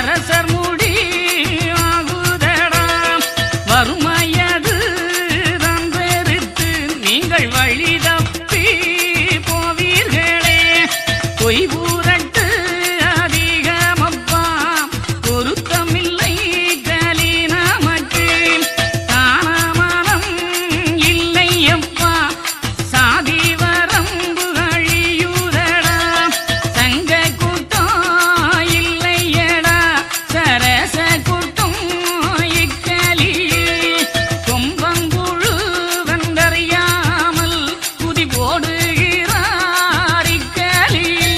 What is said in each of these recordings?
அரசர் முடி ஆகுதடா வறுமையது தான் வெறுத்து நீங்கள் வழி தப்பி போவீர்களே பொய்பூரட்டு அதிகமப்பா பொருத்தமில்லை கலி நமக்கு தானமனம் இல்லையப்பா சாதி வரம்பு அழியுதடா சங்க கூட்டம் இல்லையடா சரச கூட்டம் இக்கலியில் கொம்பங்குழு வென்றறியாமல் குதி போடுகிறார் இக்கலியில்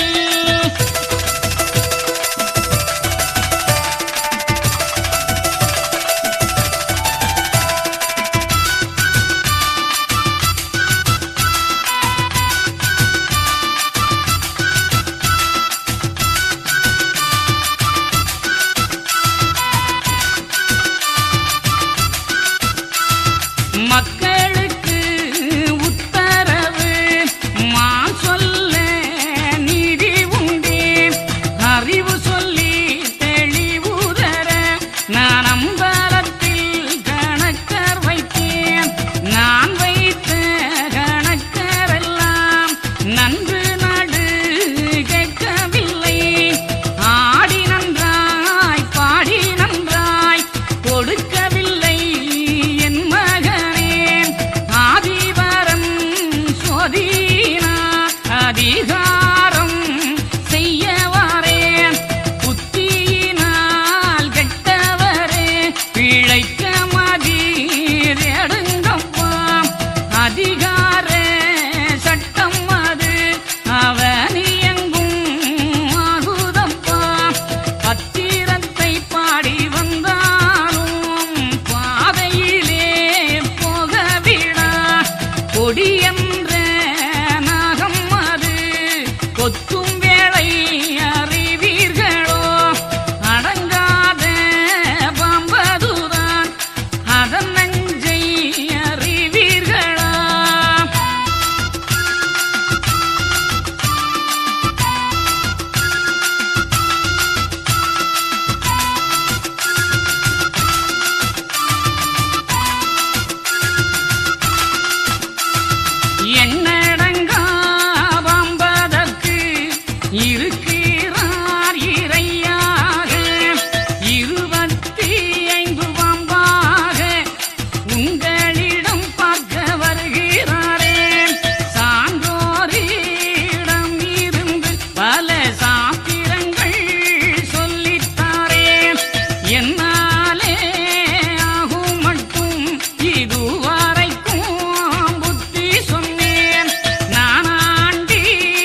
மக்களுக்கு உத்தரவு மான் சொல்ல நீதி உண்டே அறிவு சொல்லி தெளிவுதர நான் அம்பலத்தில் கணக்கர் வைத்தேன் நான் வைத்த கணக்கரெல்லாம் நன்று நடு கேட்கவில்லை ஆடி நன்றாய் பாடி நன்றாய் கொடுக்கவில்லை என் மகனே ஆதிவரம் சோதினா அதிகாரம் செய்ய வரேன் புத்தியினால் கெட்டவரே பிழைக்க மதீர் எடுங்கப்பா அதிகார சட்டம் அது அவனியங்கும் ஆகுதப்பா பத்திரத்தை பாடி வந்தாலும் பாதையிலே போகவிடா கொடி என்ற நாகம் அது கொத்தும் வேளை அறிவீர்களோ அடங்காத பாம்பதுதான் அதன் நஞ்சை அறிவீர்களா எண்ணடங்கா பாம்பதற்கு இருக்கிறார் இறையாக 25 பாம்பாக உங்களிடம் பார்க்க வருகிறாரே சான்றோரிடம் இருந்து பல சாத்திரங்கள் சொல்லித்தாரே என்னாலே ஆகும் மட்டும் இதுவரைக்கும் புத்தி சொன்னேன் நான் ஆண்டி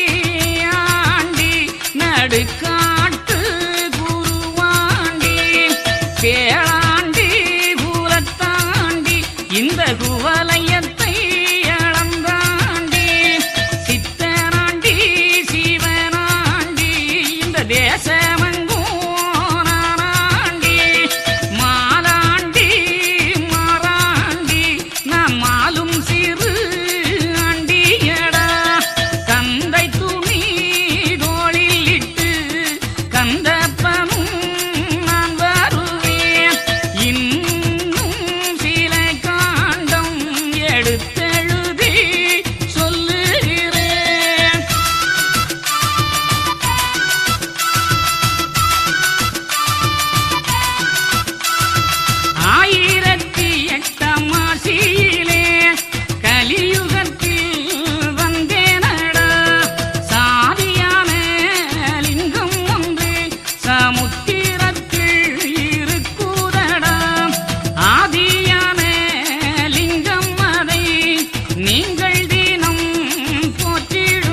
நடுக்காட்டு குருவாண்டி கேளாண்டி கூலத்தாண்டி இந்த குவலயத்தை அளந்தாண்டி சித்தனாண்டி சிவனாண்டி இந்த தேசமெங்கும் நானாண்டி மாலாண்டி மாறாண்டி நான் மாலும் சிறு ஆண்டியடா கந்தை துணி தோளில் இட்டு கந்தப்பனும் நான் வருவேன் இன்னும் சில காண்டம் எடுத்தெழுதி சொல்லுகிறேன்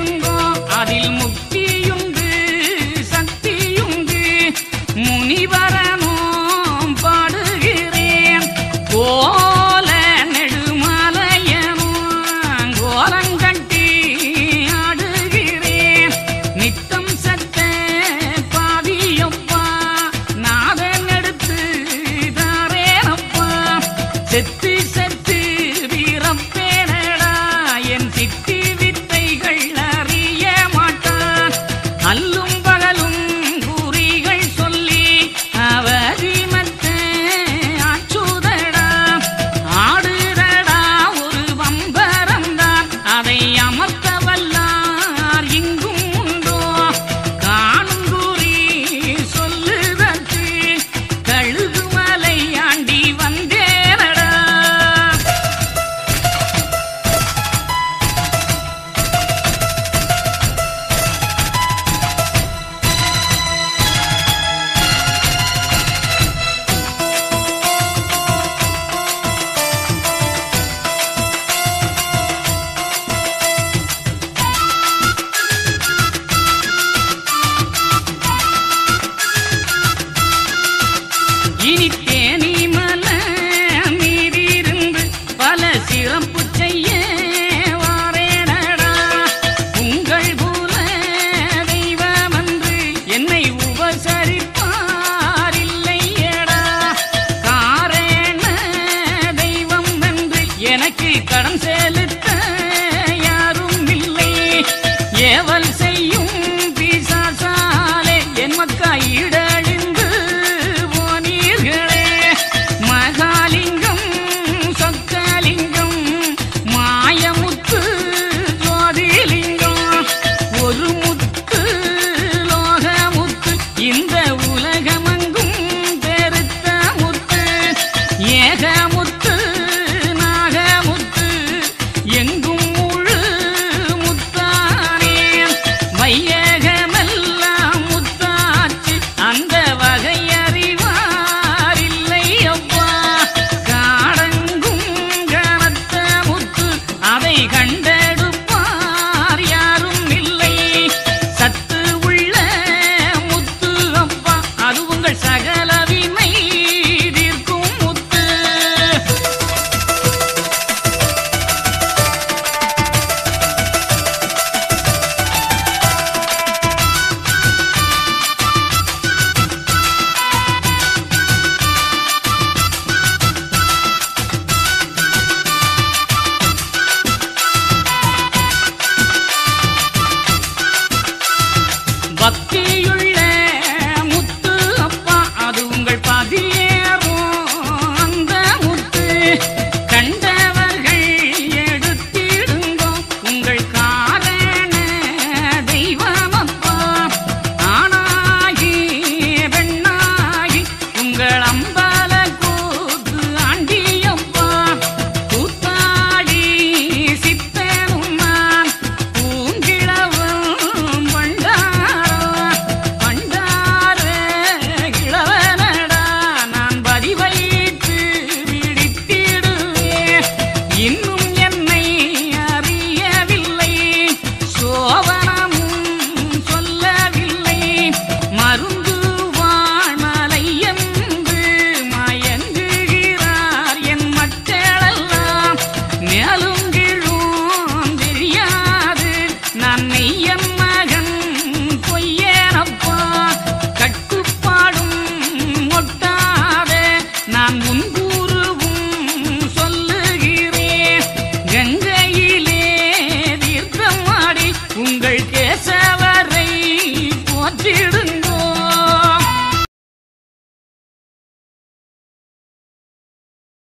முனிவர்